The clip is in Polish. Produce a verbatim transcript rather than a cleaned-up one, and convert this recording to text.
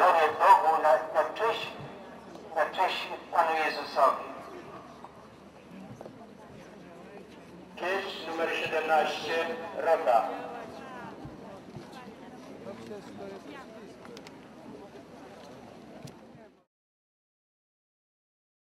chwałę Bogu na, na cześć, na cześć Panu Jezusowi. Pieśń numer siedemnaście, Rota.